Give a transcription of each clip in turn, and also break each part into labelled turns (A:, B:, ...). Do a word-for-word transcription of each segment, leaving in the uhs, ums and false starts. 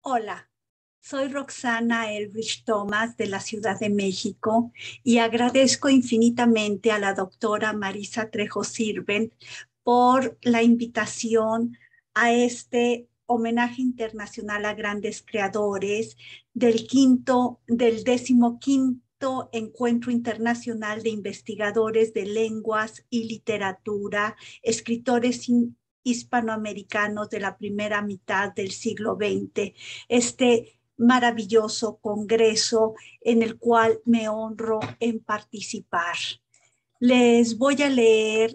A: Hola, soy Roxana Elrich Thomas de la Ciudad de México y agradezco infinitamente a la doctora Marisa Trejo Sirvent por la invitación a este homenaje internacional a grandes creadores del quinto, del decimoquinto Encuentro Internacional de Investigadores de Lenguas y Literatura, escritores hispanoamericanos de la primera mitad del siglo veinte. Este maravilloso congreso en el cual me honro en participar. Les voy a leer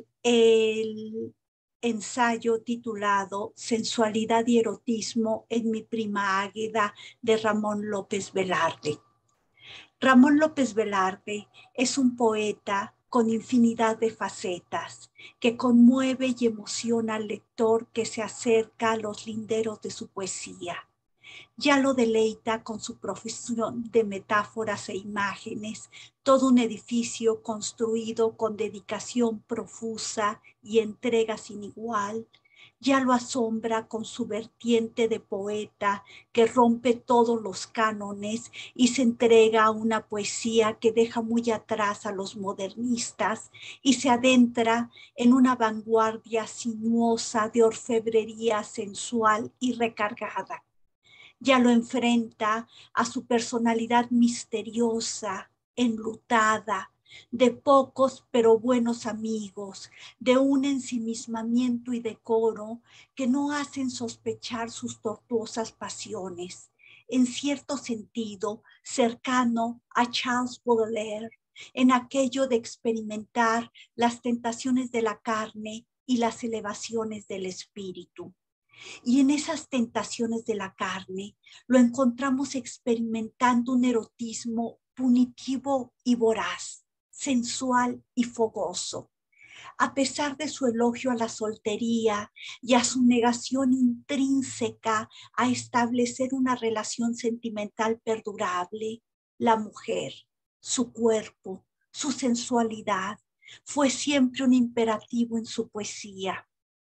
A: el ensayo titulado Sensualidad y erotismo en mi prima Águeda de Ramón López Velarde. Ramón López Velarde es un poeta con infinidad de facetas, que conmueve y emociona al lector que se acerca a los linderos de su poesía. Ya lo deleita con su profesión de metáforas e imágenes, todo un edificio construido con dedicación profusa y entrega sin igual. Ya lo asombra con su vertiente de poeta que rompe todos los cánones y se entrega a una poesía que deja muy atrás a los modernistas y se adentra en una vanguardia sinuosa de orfebrería sensual y recargada. Ya lo enfrenta a su personalidad misteriosa, enlutada, de pocos pero buenos amigos, de un ensimismamiento y decoro que no hacen sospechar sus tortuosas pasiones, en cierto sentido cercano a Charles Baudelaire, en aquello de experimentar las tentaciones de la carne y las elevaciones del espíritu. Y en esas tentaciones de la carne lo encontramos experimentando un erotismo punitivo y voraz, sensual y fogoso. A pesar de su elogio a la soltería y a su negación intrínseca a establecer una relación sentimental perdurable, la mujer, su cuerpo, su sensualidad, fue siempre un imperativo en su poesía.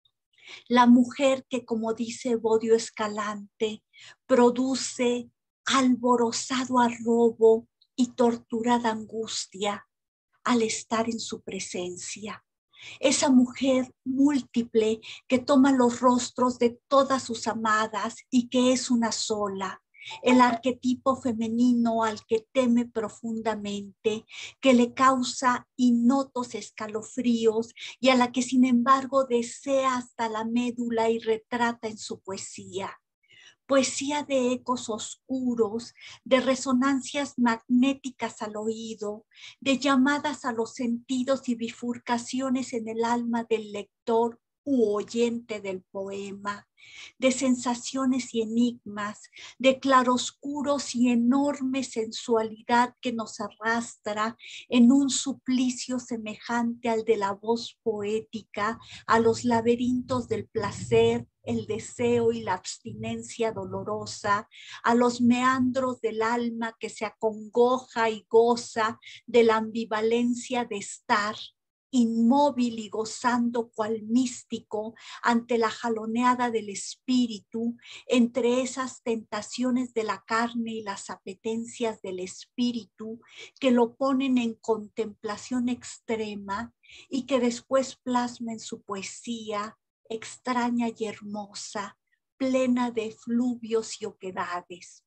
A: La mujer que, como dice Bodio Escalante, produce alborozado arrobo y torturada angustia al estar en su presencia. Esa mujer múltiple que toma los rostros de todas sus amadas y que es una sola. El arquetipo femenino al que teme profundamente, que le causa innotos escalofríos y a la que sin embargo desea hasta la médula y retrata en su poesía. Poesía de ecos oscuros, de resonancias magnéticas al oído, de llamadas a los sentidos y bifurcaciones en el alma del lector u oyente del poema, de sensaciones y enigmas, de claroscuros y enorme sensualidad que nos arrastra en un suplicio semejante al de la voz poética, a los laberintos del placer, el deseo y la abstinencia dolorosa, a los meandros del alma que se acongoja y goza de la ambivalencia de estar inmóvil y gozando cual místico ante la jaloneada del espíritu, entre esas tentaciones de la carne y las apetencias del espíritu que lo ponen en contemplación extrema y que después plasma en su poesía extraña y hermosa, plena de efluvios y oquedades.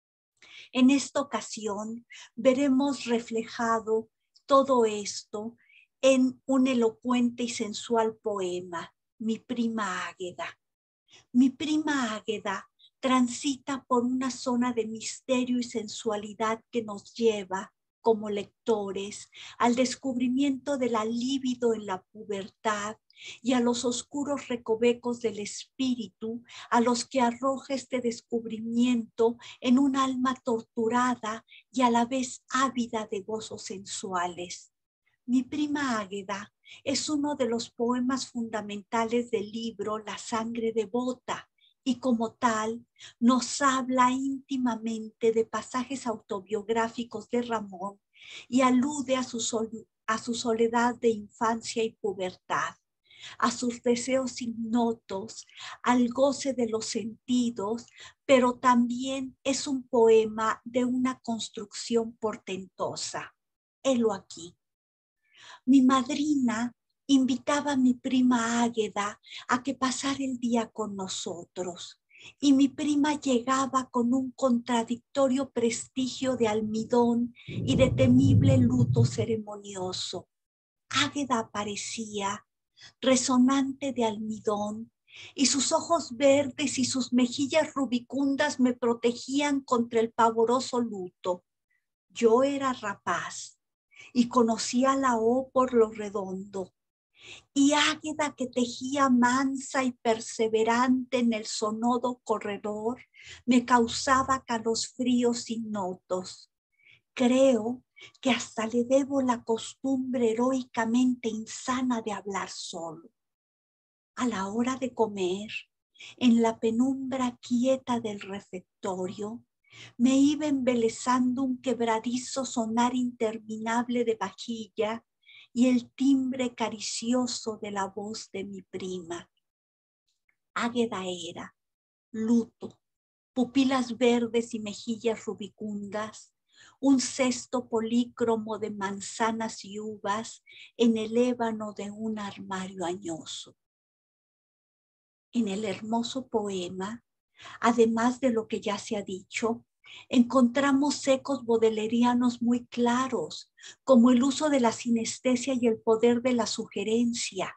A: En esta ocasión veremos reflejado todo esto en un elocuente y sensual poema, Mi prima Águeda. Mi prima Águeda transita por una zona de misterio y sensualidad que nos lleva, como lectores, al descubrimiento de la libido en la pubertad y a los oscuros recovecos del espíritu a los que arroja este descubrimiento en un alma torturada y a la vez ávida de gozos sensuales. Mi prima Águeda es uno de los poemas fundamentales del libro La sangre devota y como tal nos habla íntimamente de pasajes autobiográficos de Ramón y alude a su, sol, a su soledad de infancia y pubertad. a sus deseos ignotos, al goce de los sentidos, pero también es un poema de una construcción portentosa. Helo aquí. Mi madrina invitaba a mi prima Águeda a que pasara el día con nosotros, y mi prima llegaba con un contradictorio prestigio de almidón y de temible luto ceremonioso. Águeda aparecía resonante de almidón, y sus ojos verdes y sus mejillas rubicundas me protegían contra el pavoroso luto. Yo era rapaz y conocía la O por lo redondo, y Águeda, que tejía mansa y perseverante en el sonodo corredor, me causaba calosfríos ignotos. Creo que hasta le debo la costumbre heroicamente insana de hablar solo. A la hora de comer, en la penumbra quieta del refectorio, me iba embelesando un quebradizo sonar interminable de vajilla y el timbre caricioso de la voz de mi prima. Águeda era, luto, pupilas verdes y mejillas rubicundas, un cesto polícromo de manzanas y uvas en el ébano de un armario añoso. En el hermoso poema, además de lo que ya se ha dicho, encontramos ecos bodelerianos muy claros, como el uso de la sinestesia y el poder de la sugerencia.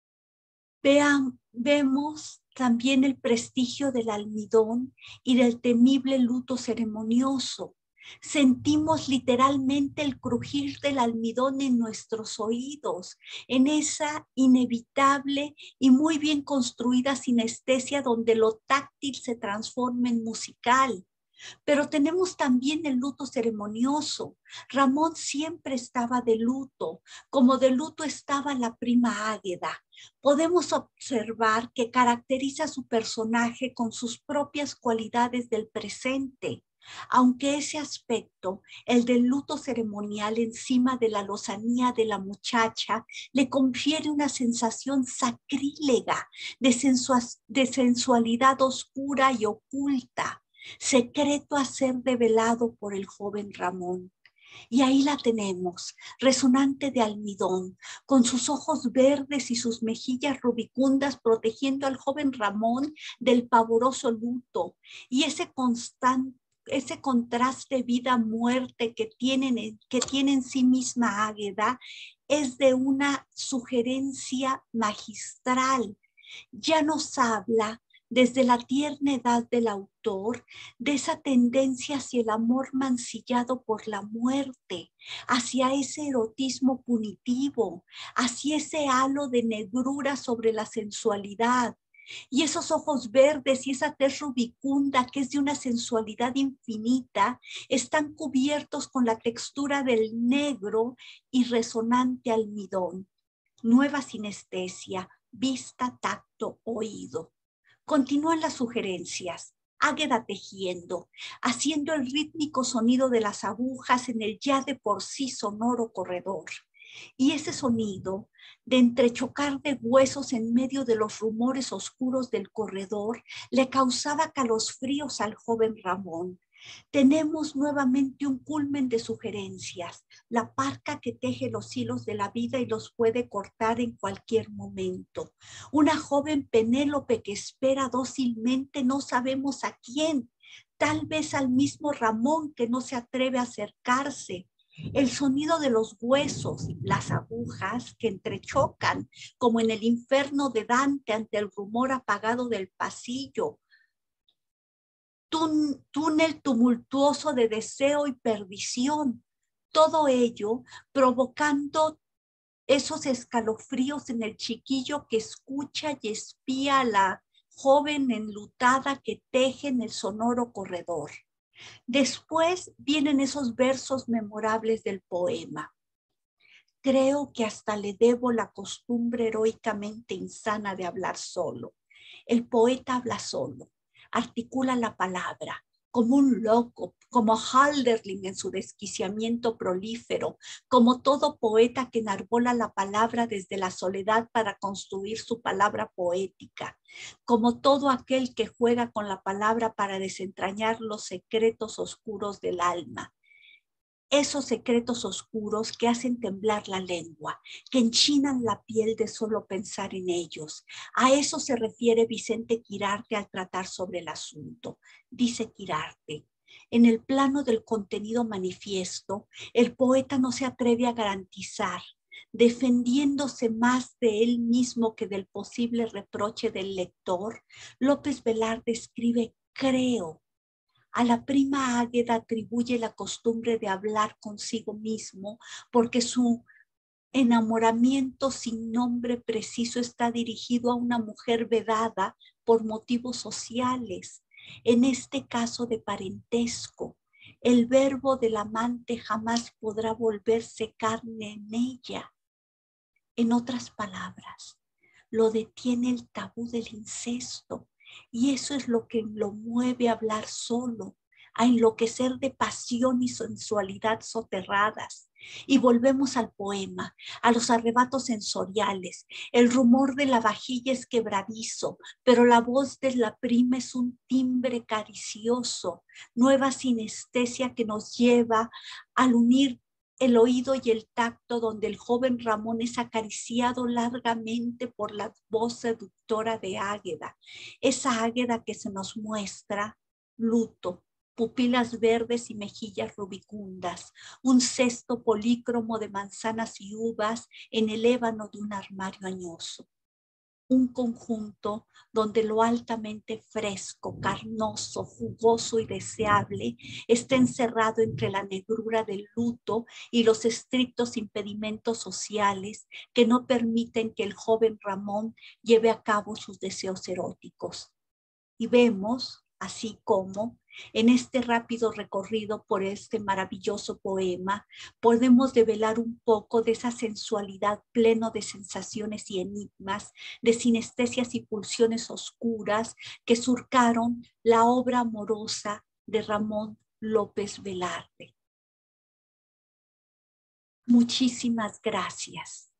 A: Vean, vemos también el prestigio del almidón y del temible luto ceremonioso. Sentimos literalmente el crujir del almidón en nuestros oídos, en esa inevitable y muy bien construida sinestesia donde lo táctil se transforma en musical. Pero tenemos también el luto ceremonioso. Ramón siempre estaba de luto, como de luto estaba la prima Águeda. Podemos observar que caracteriza a su personaje con sus propias cualidades del presente, aunque ese aspecto, el del luto ceremonial encima de la lozanía de la muchacha, le confiere una sensación sacrílega de, sensua- de sensualidad oscura y oculta, secreto a ser develado por el joven Ramón. Y ahí la tenemos, resonante de almidón, con sus ojos verdes y sus mejillas rubicundas protegiendo al joven Ramón del pavoroso luto, y ese constante ese contraste vida-muerte que, tienen, que tiene en sí misma Águeda es de una sugerencia magistral. Ya nos habla desde la tierna edad del autor de esa tendencia hacia el amor mancillado por la muerte, hacia ese erotismo punitivo, hacia ese halo de negrura sobre la sensualidad. Y esos ojos verdes y esa tez rubicunda que es de una sensualidad infinita están cubiertos con la textura del negro y resonante almidón. Nueva sinestesia, vista, tacto, oído. Continúan las sugerencias. Águeda tejiendo, haciendo el rítmico sonido de las agujas en el ya de por sí sonoro corredor. Y ese sonido de entrechocar de huesos en medio de los rumores oscuros del corredor le causaba calosfríos al joven Ramón. Tenemos nuevamente un culmen de sugerencias, la parca que teje los hilos de la vida y los puede cortar en cualquier momento. Una joven Penélope que espera dócilmente no sabemos a quién, tal vez al mismo Ramón que no se atreve a acercarse. El sonido de los huesos, las agujas que entrechocan, como en el infierno de Dante ante el rumor apagado del pasillo. Tún, túnel tumultuoso de deseo y perdición. Todo ello provocando esos escalofríos en el chiquillo que escucha y espía a la joven enlutada que teje en el sonoro corredor. Después vienen esos versos memorables del poema. Creo que hasta le debo la costumbre heroicamente insana de hablar solo. El poeta habla solo, articula la palabra, como un loco, como Hölderlin en su desquiciamiento prolífero, como todo poeta que enarbola la palabra desde la soledad para construir su palabra poética, como todo aquel que juega con la palabra para desentrañar los secretos oscuros del alma. Esos secretos oscuros que hacen temblar la lengua, que enchinan la piel de solo pensar en ellos. A eso se refiere Vicente Quirarte al tratar sobre el asunto. Dice Quirarte: en el plano del contenido manifiesto, el poeta no se atreve a garantizar, defendiéndose más de él mismo que del posible reproche del lector. López Velarde escribe: creo. A la prima Águeda atribuye la costumbre de hablar consigo mismo porque su enamoramiento sin nombre preciso está dirigido a una mujer vedada por motivos sociales, en este caso de parentesco. El verbo del amante jamás podrá volverse carne en ella. En otras palabras, lo detiene el tabú del incesto. Y eso es lo que lo mueve a hablar solo, a enloquecer de pasión y sensualidad soterradas. Y volvemos al poema, a los arrebatos sensoriales. El rumor de la vajilla es quebradizo, pero la voz de la prima es un timbre caricioso, nueva sinestesia que nos lleva al unir el oído y el tacto, donde el joven Ramón es acariciado largamente por la voz seductora de Águeda, esa Águeda que se nos muestra luto, pupilas verdes y mejillas rubicundas, un cesto polícromo de manzanas y uvas en el ébano de un armario añoso. Un conjunto donde lo altamente fresco, carnoso, jugoso y deseable está encerrado entre la negrura del luto y los estrictos impedimentos sociales que no permiten que el joven Ramón lleve a cabo sus deseos eróticos. Y vemos, así como en este rápido recorrido por este maravilloso poema, podemos develar un poco de esa sensualidad pleno de sensaciones y enigmas, de sinestesias y pulsiones oscuras que surcaron la obra amorosa de Ramón López Velarde. Muchísimas gracias.